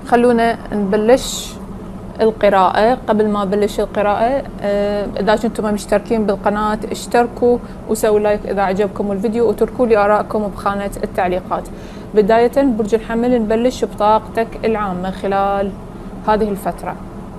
خلونا نبلش القراءة. قبل ما أبلش القراءة إذا كنتم مشتركين بالقناة اشتركوا وسووا لايك إذا عجبكم الفيديو، وتركوا لي آراءكم بخانة التعليقات. بداية برج الحمل، نبلش بطاقتك العامة خلال هذه الفترة.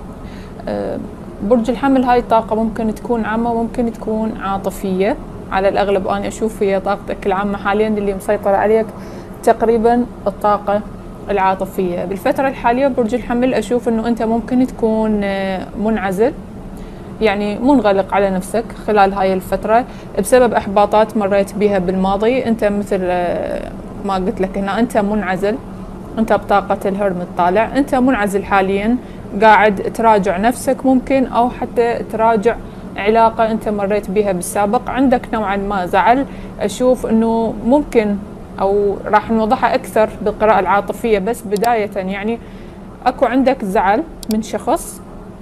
برج الحمل هاي الطاقة ممكن تكون عامة وممكن تكون عاطفية، على الأغلب أنا أشوف هي طاقتك العامة حاليا اللي مسيطرة عليك تقريبا الطاقة العاطفية. بالفترة الحالية برج الحمل أشوف أنه أنت ممكن تكون منعزل، يعني منغلق على نفسك خلال هاي الفترة بسبب إحباطات مريت بها بالماضي. أنت مثل ما قلت لك هنا، أنت منعزل، أنت بطاقة الهرم الطالع، أنت منعزل حاليا، قاعد تراجع نفسك ممكن، أو حتى تراجع علاقة أنت مريت بها بالسابق. عندك نوعا ما زعل، أشوف أنه ممكن، أو راح نوضحها أكثر بالقراءة العاطفية، بس بداية يعني أكو عندك زعل من شخص.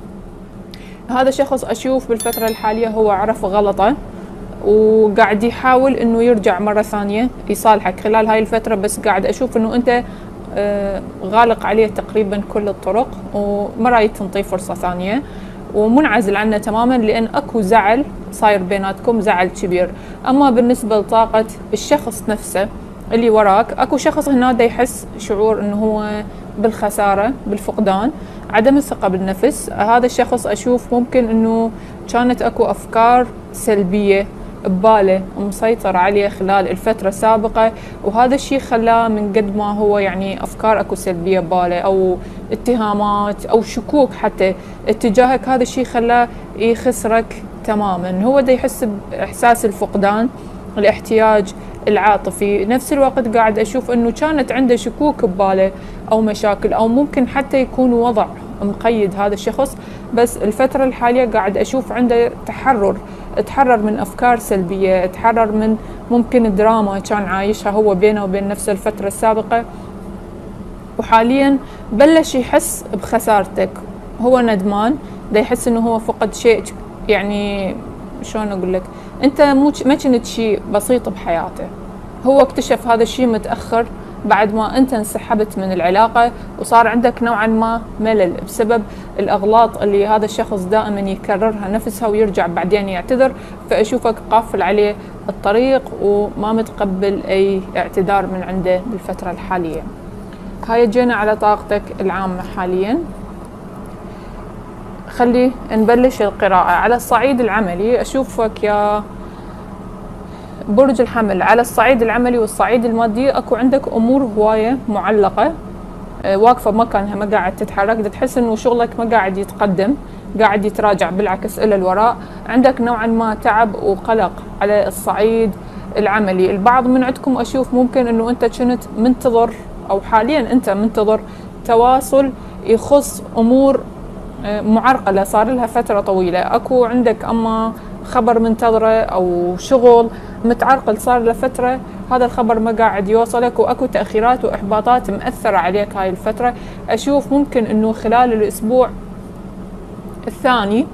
هذا الشخص أشوف بالفترة الحالية هو عرف غلطه وقاعد يحاول أنه يرجع مرة ثانية يصالحك خلال هاي الفترة، بس قاعد أشوف أنه أنت غالق عليه تقريبا كل الطرق وما رايد تنطيه فرصة ثانية ومنعزل عنه تماما، لأن أكو زعل صاير بيناتكم، زعل كبير. أما بالنسبة لطاقة الشخص نفسه اللي وراك، أكو شخص هنا دا يحس شعور أنه هو بالخسارة، بالفقدان، عدم الثقة بالنفس. هذا الشخص أشوف ممكن أنه كانت أكو أفكار سلبية بباله مسيطر عليه خلال الفترة السابقة، وهذا الشيء خلاه من قد ما هو يعني أفكار أكو سلبية بباله أو اتهامات أو شكوك حتى اتجاهك، هذا الشيء خلاه يخسرك تماما. هو دا يحس بإحساس الفقدان، الاحتياج العاطفي. نفس الوقت قاعد أشوف أنه كانت عنده شكوك بباله أو مشاكل، أو ممكن حتى يكون وضع مقيد هذا الشخص، بس الفترة الحالية قاعد أشوف عنده تحرر من أفكار سلبية، تحرر من ممكن دراما كان عايشها هو بينه وبين نفسه الفترة السابقة، وحاليا بلش يحس بخسارتك. هو ندمان، دا يحس أنه هو فقد شيء، يعني شلون أقول لك، أنت ما كنت شيء بسيط بحياته. هو اكتشف هذا الشيء متأخر بعد ما أنت انسحبت من العلاقة، وصار عندك نوعا ما ملل بسبب الأغلاط اللي هذا الشخص دائما يكررها نفسها ويرجع بعدين يعتذر. فأشوفك قافل عليه الطريق وما متقبل أي اعتذار من عنده بالفترة الحالية. هاي جينا على طاقتك العامة حاليا. خلي نبلش القراءة. على الصعيد العملي أشوفك يا برج الحمل، على الصعيد العملي والصعيد المادي أكو عندك أمور هواية معلقة واقفة بمكانها، ما قاعد تتحرك. تحس إنه شغلك ما قاعد يتقدم، قاعد يتراجع بالعكس إلى الوراء. عندك نوعا ما تعب وقلق على الصعيد العملي. البعض من عندكم أشوف ممكن إنه أنت كنت منتظر، أو حاليا أنت منتظر تواصل يخص أمور معرقلة صار لها فترة طويلة. أكو عندك أما خبر منتظرة أو شغل متعرقل صار له فترة، هذا الخبر ما قاعد يوصلك، وأكو تأخيرات وإحباطات مأثرة عليك هاي الفترة. أشوف ممكن أنه خلال الأسبوع الثاني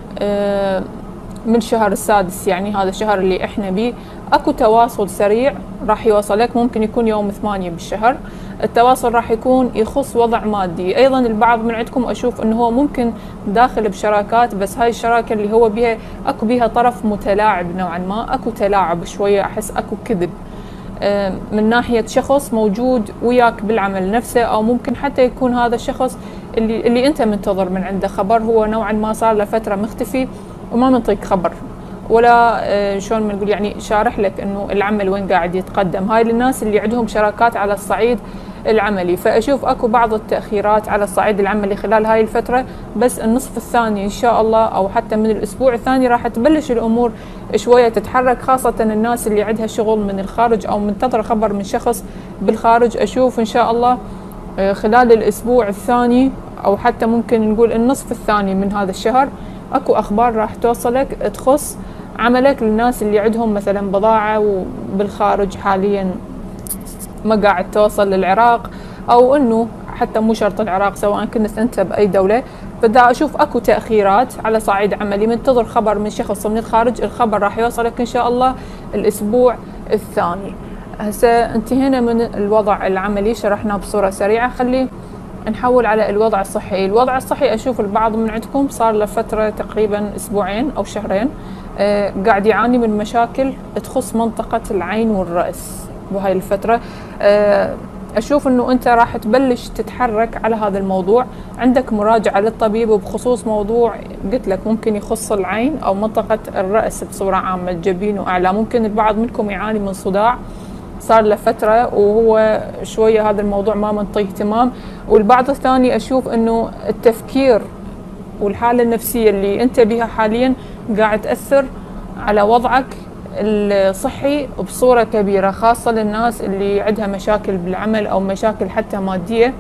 من شهر السادس، يعني هذا الشهر اللي احنا بيه، اكو تواصل سريع راح يوصلك. ممكن يكون يوم 8 بالشهر. التواصل راح يكون يخص وضع مادي. ايضا البعض من عندكم اشوف انه هو ممكن داخل بشراكات، بس هاي الشراكة اللي هو بيها اكو بيها طرف متلاعب نوعا ما، اكو تلاعب شوية، احس اكو كذب من ناحية شخص موجود وياك بالعمل نفسه، او ممكن حتى يكون هذا الشخص اللي انت منتظر من عنده خبر، هو نوعا ما صار له فترة مختفي وما منطيك خبر، ولا شلون ما نقول، يعني شارح لك انه العمل وين قاعد يتقدم. هاي للناس اللي عندهم شراكات على الصعيد العملي. فاشوف اكو بعض التأخيرات على الصعيد العملي خلال هاي الفترة، بس النصف الثاني ان شاء الله، او حتى من الاسبوع الثاني، راح تبلش الامور شوية تتحرك، خاصة الناس اللي عندها شغل من الخارج او منتظر خبر من شخص بالخارج. اشوف ان شاء الله خلال الاسبوع الثاني، او حتى ممكن نقول النصف الثاني من هذا الشهر، اكو اخبار راح توصلك تخص عملك. للناس اللي عندهم مثلا بضاعة وبالخارج حاليا ما قاعد توصل للعراق، او انه حتى مو شرط العراق، سواء كنت انت باي دولة، فدا اشوف اكو تأخيرات على صعيد عملي. منتظر خبر من شخص من الخارج، الخبر راح يوصلك ان شاء الله الاسبوع الثاني. هسه انتهينا من الوضع العملي، شرحناه بصورة سريعة. خلي نحول على الوضع الصحي. الوضع الصحي أشوف البعض من عندكم صار له فترة تقريبا أسبوعين أو شهرين قاعد يعاني من مشاكل تخص منطقة العين والرأس بهاي الفترة. أشوف أنه أنت راح تبلش تتحرك على هذا الموضوع، عندك مراجعة للطبيب وبخصوص موضوع قلت لك ممكن يخص العين أو منطقة الرأس بصورة عامة، الجبين وأعلى. ممكن البعض منكم يعاني من صداع صار له فترة وهو شوية هذا الموضوع ما منطيه اهتمام. والبعض الثاني أشوف أنه التفكير والحالة النفسية اللي أنت بها حاليا قاعد تأثر على وضعك الصحي بصورة كبيرة، خاصة للناس اللي عندها مشاكل بالعمل أو مشاكل حتى مادية.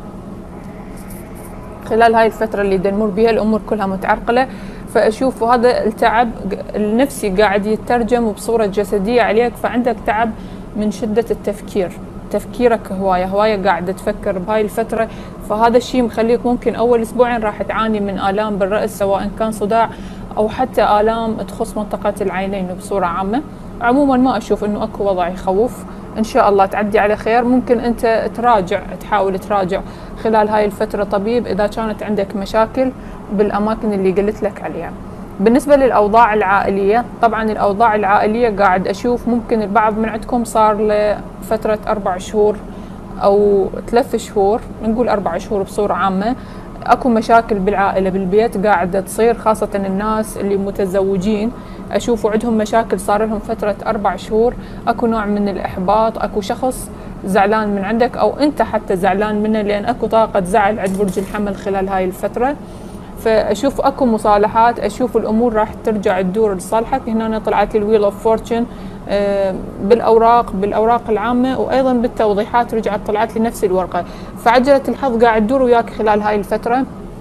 خلال هاي الفترة اللي نمر بها الأمور كلها متعرقلة، فأشوف هذا التعب النفسي قاعد يترجم بصورة جسدية عليك، فعندك تعب من شدة التفكير، تفكيرك هواية قاعدة تفكر بهاي الفترة. فهذا الشيء مخليك ممكن أول أسبوعين راح تعاني من آلام بالرأس، سواء كان صداع أو حتى آلام تخص منطقة العينين بصورة عامة. عموما ما أشوف أنه أكو وضع يخوف، إن شاء الله تعدي على خير. ممكن أنت تحاول تراجع خلال هاي الفترة طبيب إذا كانت عندك مشاكل بالأماكن اللي قلت لك عليها. بالنسبة للأوضاع العائلية، طبعا الأوضاع العائلية قاعد أشوف ممكن البعض من عندكم صار لفترة 4 شهور أو 3 شهور، نقول 4 شهور بصورة عامة، أكو مشاكل بالعائلة بالبيت قاعدة تصير، خاصة الناس اللي متزوجين أشوفوا عندهم مشاكل صار لهم فترة 4 شهور. أكو نوع من الإحباط، أكو شخص زعلان من عندك أو أنت حتى زعلان منه، لأن أكو طاقة زعل عند برج الحمل خلال هاي الفترة. فأشوف أكو مصالحات، أشوف الأمور راح ترجع تدور لصالحك. هنا طلعت لي الويل اوف فورتشن بالأوراق العامة، وأيضا بالتوضيحات رجعت طلعت لي نفس الورقة. فعجلة الحظ قاعد تدور وياك خلال هاي الفترة.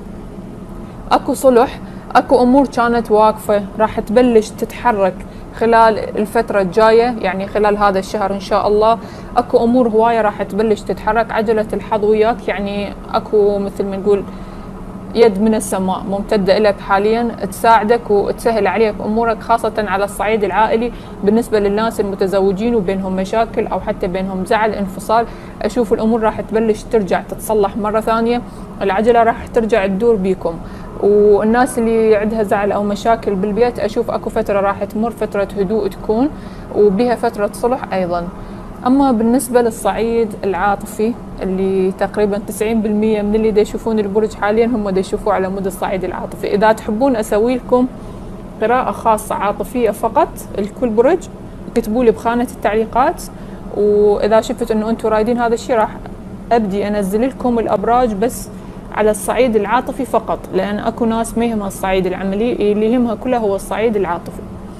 أكو صلح، أكو أمور كانت واقفة راح تبلش تتحرك خلال الفترة الجاية، يعني خلال هذا الشهر إن شاء الله. أكو أمور هواية راح تبلش تتحرك، عجلة الحظ وياك، يعني أكو مثل ما نقول يد من السماء ممتدة لك حاليا تساعدك وتسهل عليك أمورك، خاصة على الصعيد العائلي. بالنسبة للناس المتزوجين وبينهم مشاكل أو حتى بينهم زعل انفصال، أشوف الأمور راح تبلش ترجع تتصلح مرة ثانية، العجلة راح ترجع تدور بيكم. والناس اللي عندها زعل أو مشاكل بالبيت أشوف أكو فترة راح تمر، فترة هدوء تكون وبها فترة صلح أيضا. أما بالنسبة للصعيد العاطفي اللي تقريبا 90% من اللي دا يشوفون البرج حاليا هم دا يشوفوا على مود الصعيد العاطفي. إذا تحبون أسوي لكم قراءة خاصة عاطفية فقط لكل برج اكتبوا لي بخانة التعليقات، وإذا شفت أنه أنتم رايدين هذا الشيء راح أبدي أنزل لكم الأبراج بس على الصعيد العاطفي فقط، لأن أكو ناس ما يهمها الصعيد العملي، اللي يهمها كله هو الصعيد العاطفي.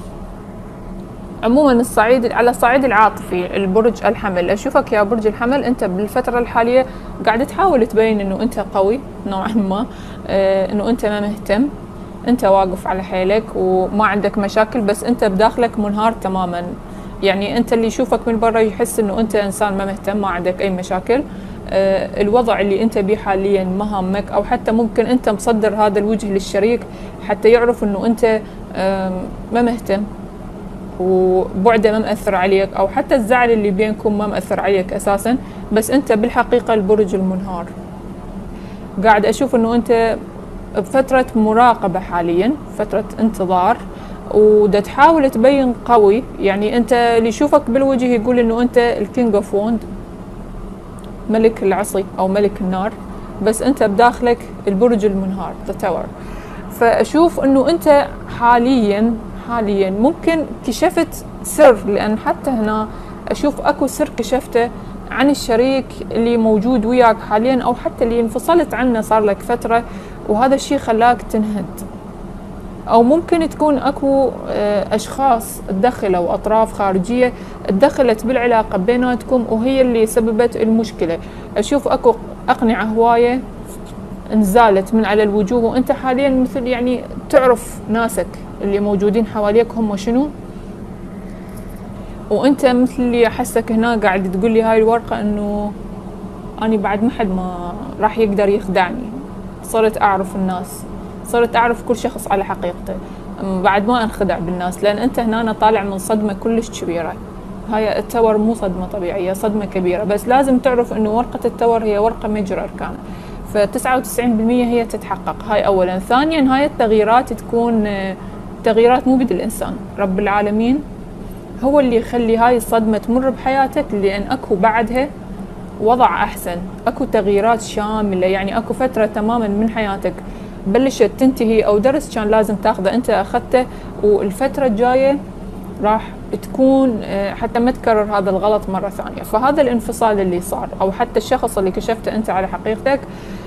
عموما على الصعيد العاطفي البرج الحمل، أشوفك يا برج الحمل أنت بالفترة الحالية قاعد تحاول تبين أنه أنت قوي نوعا ما، أنه أنت ما مهتم، أنت واقف على حيلك وما عندك مشاكل، بس أنت بداخلك منهار تماما. يعني أنت اللي يشوفك من برا يحس أنه أنت إنسان ما مهتم، ما عندك أي مشاكل. الوضع اللي أنت بيه حاليا ما هامك، أو حتى ممكن أنت مصدر هذا الوجه للشريك حتى يعرف أنه أنت ما مهتم وبعده ما مأثر عليك، أو حتى الزعل اللي بينكم ما مأثر عليك أساسا، بس أنت بالحقيقة البرج المنهار. قاعد أشوف أنه أنت بفترة مراقبة حاليا، فترة انتظار، ودا تحاول تبين قوي. يعني أنت اللي يشوفك بالوجه يقول أنه أنت الكينج اوف ووند، ملك العصي أو ملك النار، بس أنت بداخلك البرج المنهار ذا تاور. فأشوف أنه أنت حاليا ممكن كشفت سر، لأن حتى هنا أشوف أكو سر كشفته عن الشريك اللي موجود وياك حاليا، أو حتى اللي انفصلت عنه صار لك فترة وهذا الشيء خلاك تنهد. أو ممكن تكون أكو أشخاص تدخلوا، أطراف خارجية تدخلت بالعلاقة بيناتكم وهي اللي سببت المشكلة. أشوف أكو أقنعة هواية انزالت من على الوجوه، وأنت حاليا مثل يعني تعرف ناسك اللي موجودين حواليك هم شنو، وأنت مثل اللي أحسك هنا قاعد تقول لي هاي الورقة أنه أنا بعد ما حد ما راح يقدر يخدعني، صرت أعرف الناس، صرت أعرف كل شخص على حقيقته بعد ما أنخدع بالناس. لأن أنت هنا طالع من صدمة كلش كبيرة. هاي التور مو صدمة طبيعية، صدمة كبيرة، بس لازم تعرف أنه ورقة التور هي ورقة مجرى أركان. ف99% هي تتحقق. هاي اولا. ثانيا هاي التغييرات تكون تغييرات مو بيد الانسان، رب العالمين هو اللي يخلي هاي الصدمة تمر بحياتك، لان اكو بعدها وضع احسن، اكو تغييرات شاملة. يعني اكو فترة تماما من حياتك بلشت تنتهي، او درس كان لازم تاخذه انت اخذته، والفترة الجاية راح تكون حتى ما تكرر هذا الغلط مرة ثانية. فهذا الانفصال اللي صار، او حتى الشخص اللي كشفته انت على حقيقتك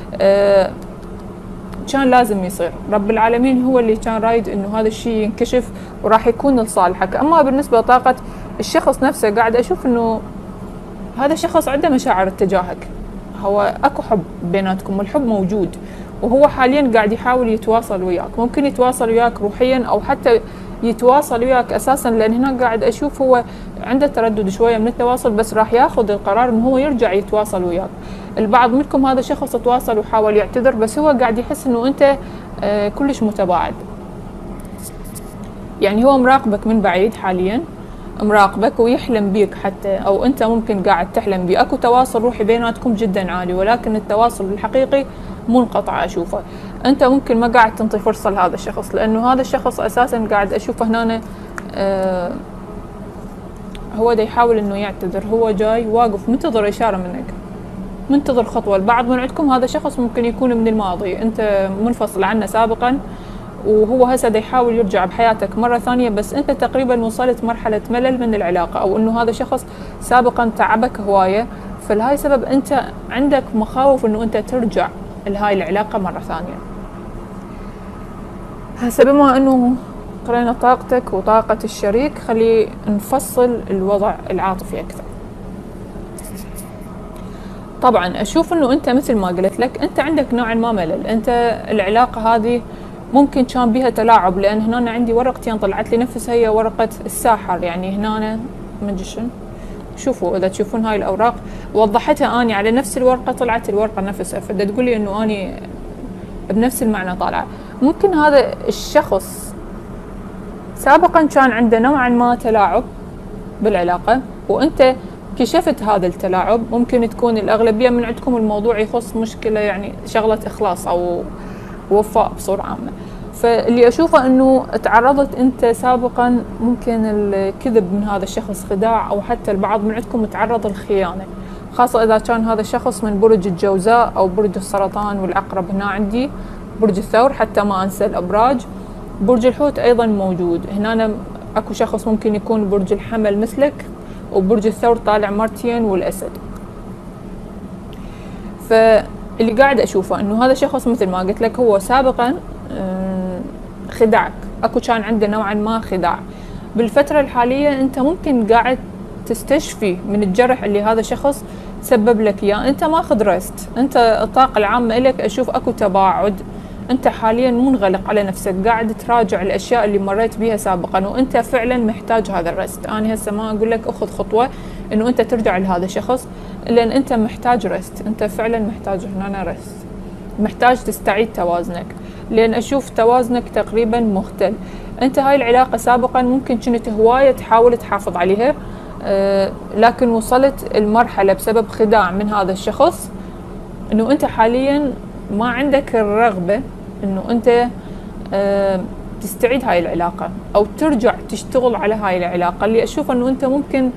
كان لازم يصير. رب العالمين هو اللي كان رايد انه هذا الشيء ينكشف وراح يكون لصالحك. اما بالنسبة لطاقة الشخص نفسه، قاعد اشوف انه هذا الشخص عنده مشاعر تجاهك، هو اكو حب بيناتكم والحب موجود، وهو حاليا قاعد يحاول يتواصل وياك. ممكن يتواصل وياك روحيا، او حتى يتواصل وياك اساسا، لان هنا قاعد اشوف هو عنده تردد شويه من التواصل، بس راح ياخذ القرار انه هو يرجع يتواصل وياك. البعض منكم هذا شخص تواصل وحاول يعتذر، بس هو قاعد يحس انه انت كلش متباعد. يعني هو مراقبك من بعيد حاليا، مراقبك ويحلم بيك حتى، او انت ممكن قاعد تحلم بيه. اكو تواصل روحي بيناتكم جدا عالي، ولكن التواصل الحقيقي منقطع اشوفه. انت ممكن ما قاعد تنطي فرصة لهذا الشخص، لانه هذا الشخص اساسا قاعد اشوفه هنا هو دا يحاول انه يعتذر، هو جاي واقف منتظر اشارة منك، منتظر خطوة. البعض من عندكم هذا شخص ممكن يكون من الماضي، انت منفصل عنه سابقا، وهو هسه دا يحاول يرجع بحياتك مرة ثانية، بس انت تقريبا وصلت مرحلة ملل من العلاقة، او انه هذا شخص سابقا تعبك هواية، فلهاي سبب انت عندك مخاوف انه انت ترجع لهاي العلاقة مرة ثانية. هسه بما انه قرينا طاقتك وطاقة الشريك، خلي نفصل الوضع العاطفي اكثر. طبعا اشوف انه انت مثل ما قلت لك، انت عندك نوعا ما ملل. انت العلاقة هذه ممكن كان بيها تلاعب، لان هنا عندي ورقتين طلعت لي نفسها، هي ورقة الساحر. يعني هنا ماجيشن، شوفوا اذا تشوفون هاي الاوراق وضحتها اني على نفس الورقة، طلعت الورقة نفسها، فدا تقول لي انه اني بنفس المعنى طالعة. ممكن هذا الشخص سابقا كان عنده نوعا ما تلاعب بالعلاقة، وانت كشفت هذا التلاعب. ممكن تكون الاغلبية من عندكم الموضوع يخص مشكلة، يعني شغلة اخلاص او وفاء بصورة عامة. فاللي أشوفه أنه تعرضت أنت سابقا ممكن الكذب من هذا الشخص، خداع، أو حتى البعض من عندكم تعرض الخيانة، خاصة إذا كان هذا الشخص من برج الجوزاء أو برج السرطان والعقرب. هنا عندي برج الثور، حتى ما أنسى الأبراج. برج الحوت أيضا موجود هنا. أكو شخص ممكن يكون برج الحمل مثلك، وبرج الثور طالع مرتين والأسد. اللي قاعد أشوفه أنه هذا شخص مثل ما قلت لك هو سابقا خدعك، أكو كان عنده نوعا ما خداع. بالفترة الحالية أنت ممكن قاعد تستشفي من الجرح اللي هذا شخص سبب لك إياه. أنت ماخذ ريست، أنت الطاقة العامة لك أشوف أكو تباعد. أنت حاليا منغلق على نفسك، قاعد تراجع الأشياء اللي مريت بيها سابقا، وأنت فعلا محتاج هذا الريست. أنا هسه ما أقول لك أخذ خطوة إنه أنت ترجع لهذا الشخص، لأن أنت محتاج ريست. أنت فعلا محتاج هنا ريست، محتاج تستعيد توازنك، لأن أشوف توازنك تقريبا مختل. أنت هاي العلاقة سابقا ممكن كنت هواية تحاول تحافظ عليها، لكن وصلت المرحلة بسبب خداع من هذا الشخص إنه أنت حاليا ما عندك الرغبة إنه أنت تستعيد هاي العلاقة أو ترجع تشتغل على هاي العلاقة. اللي أشوف إنه أنت ممكن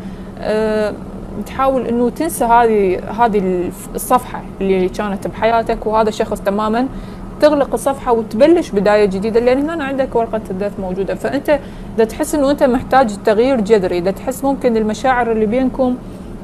تحاول إنه تنسى هذه الصفحة اللي كانت بحياتك، وهذا الشخص تماما تغلق الصفحة وتبلش بداية جديدة، لأن هنا عندك ورقة الدث موجودة. فأنت دا تحس إنه أنت محتاج تغيير جذري، دا تحس ممكن المشاعر اللي بينكم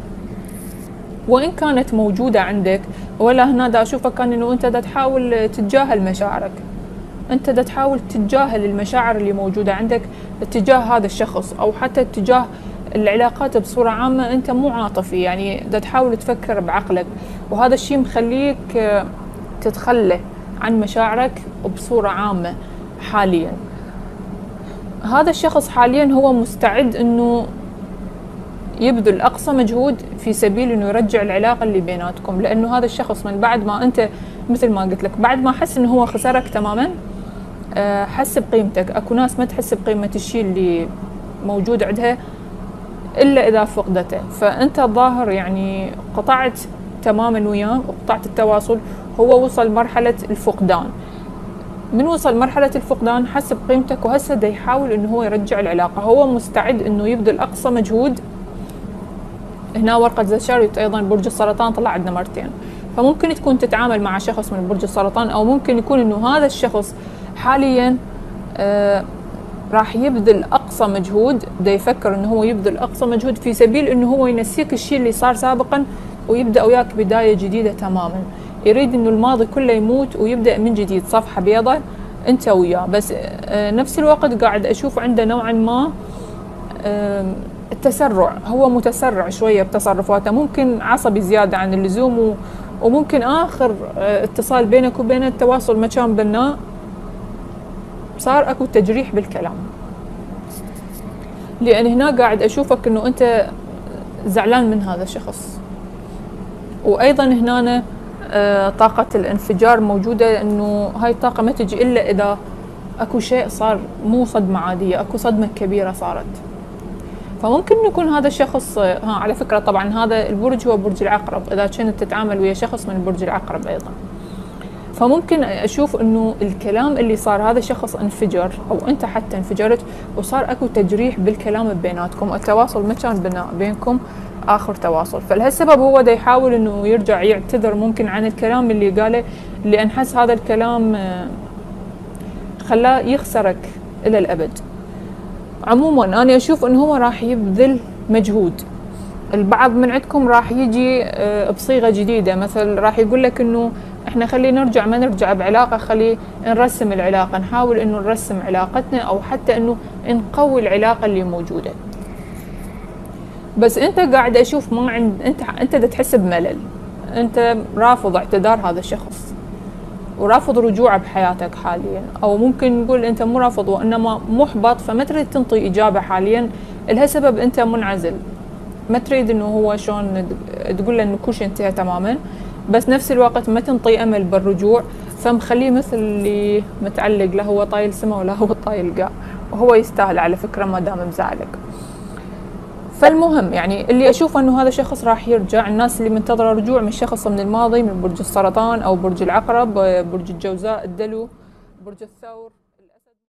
وإن كانت موجودة عندك، ولا هنا دا أشوفك كان إنه أنت دا تحاول تتجاهل مشاعرك، أنت دا تحاول تتجاهل المشاعر اللي موجودة عندك اتجاه هذا الشخص، أو حتى اتجاه العلاقات بصورة عامة. أنت مو عاطفي، يعني دا تحاول تفكر بعقلك، وهذا الشيء مخليك تتخلى عن مشاعرك بصورة عامة حاليا. هذا الشخص حاليا هو مستعد إنه يبذل أقصى مجهود في سبيل إنه يرجع العلاقة اللي بيناتكم، لأنه هذا الشخص من بعد ما أنت مثل ما قلت لك، بعد ما حس إنه هو خسرك تماما، حس بقيمتك. أكو ناس ما تحس بقيمة الشيء اللي موجود عندها إلا إذا فقدته، فأنت الظاهر يعني قطعت تماما وياه وقطعت التواصل. هو وصل مرحلة الفقدان. من وصل مرحلة الفقدان حس بقيمتك، وهسه دا يحاول انه هو يرجع العلاقة، هو مستعد انه يبذل اقصى مجهود. هنا ورقة ذا شاريوت ايضا برج السرطان طلع عندنا مرتين، فممكن تكون تتعامل مع شخص من برج السرطان، او ممكن يكون انه هذا الشخص حاليا راح يبذل اقصى مجهود، دا يفكر انه هو يبذل اقصى مجهود في سبيل انه هو ينسيك الشيء اللي صار سابقا ويبدا وياك بداية جديدة تماما. يريد انه الماضي كله يموت ويبدا من جديد، صفحة بيضاء انت وياه. بس نفس الوقت قاعد اشوف عنده نوعا ما التسرع، هو متسرع شوية بتصرفاته، ممكن عصبي زيادة عن اللزوم، وممكن آخر اتصال بينك وبين التواصل ما كان بناء، صار اكو تجريح بالكلام. لأن هنا قاعد أشوفك إنه أنت زعلان من هذا الشخص. وأيضا هنا طاقة الانفجار موجودة، إنه هاي الطاقة ما تجي إلا إذا اكو شيء صار، مو صدمة عادية، اكو صدمة كبيرة صارت. فممكن يكون هذا الشخص على فكرة طبعا هذا البرج هو برج العقرب، إذا كنت تتعامل ويا شخص من برج العقرب أيضا، فممكن أشوف إنه الكلام اللي صار هذا شخص انفجر، أو أنت حتى انفجرت، وصار أكو تجريح بالكلام بيناتكم، التواصل ما كان بناء بينكم آخر تواصل. فلهالسبب هو دا يحاول إنه يرجع يعتذر ممكن عن الكلام اللي قاله، لأن حس هذا الكلام خلاه يخسرك إلى الأبد. عموما أنا أشوف إنه هو راح يبذل مجهود. البعض من عندكم راح يجي بصيغة جديدة، مثل راح يقول لك إنه إحنا خلي نرجع، ما نرجع بعلاقة، خلي نرسم العلاقة، نحاول إنه نرسم علاقتنا، أو حتى إنه نقوي العلاقة اللي موجودة. بس أنت قاعد أشوف ما عند أنت دا تحس بملل، أنت رافض اعتذار هذا الشخص ورافض رجوعه بحياتك حاليا، او ممكن نقول انت مو رافض وانما محبط، فما تريد تنطي اجابه حاليا، لهالسبب انت منعزل، ما تريد انه هو شلون تقول له انه كل شيء انتهى تماما، بس نفس الوقت ما تنطي امل بالرجوع، فمخليه مثل اللي متعلق، لا هو طايل سما ولا هو طايل قاع، وهو يستاهل على فكره ما دام مزعلك. فالمهم يعني اللي اشوفه انه هذا الشخص راح يرجع. الناس اللي منتظره رجوع من شخص من الماضي، من برج السرطان او برج العقرب، برج الجوزاء، الدلو، برج الثور.